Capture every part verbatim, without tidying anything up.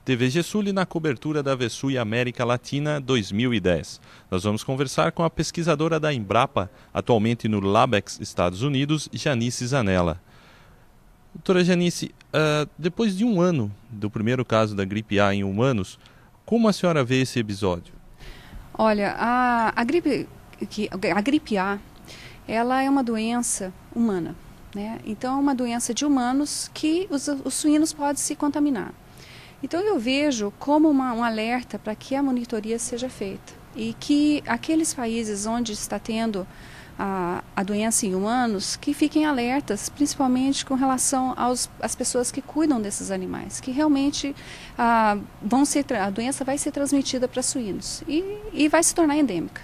T V Gesuli na cobertura da Vesui América Latina dois mil e dez. Nós vamos conversar com a pesquisadora da Embrapa, atualmente no Labex, Estados Unidos, Janice Zanella. Doutora Janice, uh, depois de um ano do primeiro caso da gripe A em humanos, como a senhora vê esse episódio? Olha, a, a, gripe, a gripe A, ela é uma doença humana, né? Então é uma doença de humanos que os, os suínos podem se contaminar. Então eu vejo como uma, um alerta para que a monitoria seja feita e que aqueles países onde está tendo a, a doença em humanos, que fiquem alertas, principalmente com relação aos, às pessoas que cuidam desses animais, que realmente ah, vão ser, a doença vai ser transmitida para suínos e, e vai se tornar endêmica.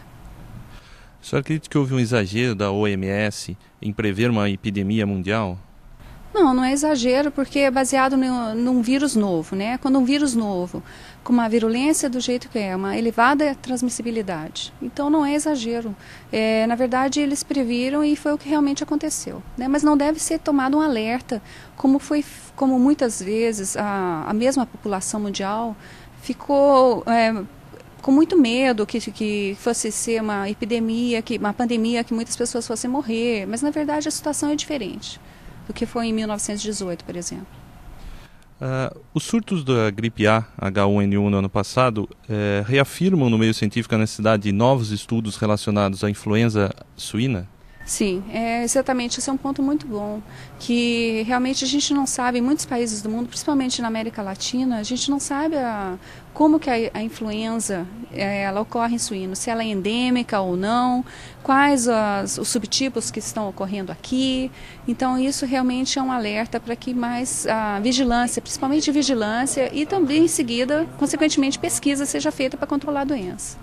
A senhora acredita que houve um exagero da O M S em prever uma epidemia mundial? Não, não é exagero, porque é baseado no, num vírus novo, né? Quando um vírus novo, com uma virulência do jeito que é, uma elevada transmissibilidade. Então não é exagero. É, na verdade, eles previram e foi o que realmente aconteceu, né? Mas não deve ser tomado um alerta, como foi, como muitas vezes a, a mesma população mundial ficou é, com muito medo que, que fosse ser uma epidemia, que, uma pandemia, que muitas pessoas fossem morrer. Mas na verdade a situação é diferente do que foi em mil novecentos e dezoito, por exemplo. Uh, os surtos da gripe A, H um N um no ano passado, eh, reafirmam no meio científico a necessidade de novos estudos relacionados à influenza suína? Sim, é, exatamente, esse é um ponto muito bom, que realmente a gente não sabe, em muitos países do mundo, principalmente na América Latina, a gente não sabe a, como que a, a influenza é, ela ocorre em suínos, se ela é endêmica ou não, quais as, os subtipos que estão ocorrendo aqui. Então isso realmente é um alerta para que mais a vigilância, principalmente vigilância, e também em seguida, consequentemente, pesquisa seja feita para controlar a doença.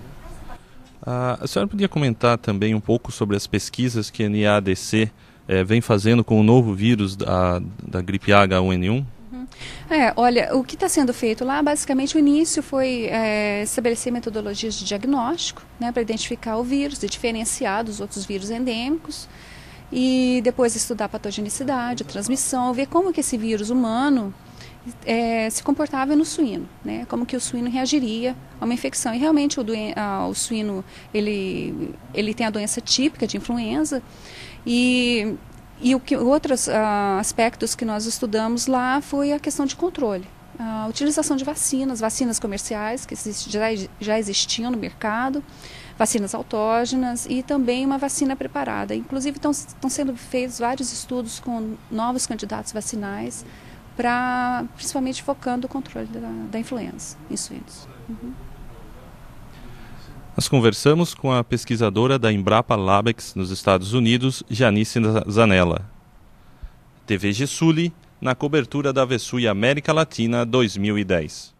Ah, a senhora podia comentar também um pouco sobre as pesquisas que a N A D C eh, vem fazendo com o novo vírus da, da gripe A H um N um? Uhum. É, olha, o que está sendo feito lá, basicamente o início foi é, estabelecer metodologias de diagnóstico, né, para identificar o vírus e diferenciar dos outros vírus endêmicos, e depois estudar a patogenicidade, a transmissão, ver como que esse vírus humano É, se comportava no suíno, né? Como que o suíno reagiria a uma infecção. E realmente o, doen a, o suíno ele, ele tem a doença típica de influenza e, e o que, outros uh, aspectos que nós estudamos lá foi a questão de controle. A utilização de vacinas, vacinas comerciais que exist, já, já existiam no mercado, vacinas autógenas e também uma vacina preparada. Inclusive estão sendo feitos vários estudos com novos candidatos vacinais, Pra, principalmente focando o controle da, da influenza em suínos. Uhum. Nós conversamos com a pesquisadora da Embrapa Labex nos Estados Unidos, Janice Zanella. T V Gesuli na cobertura da Vesui América Latina dois mil e dez.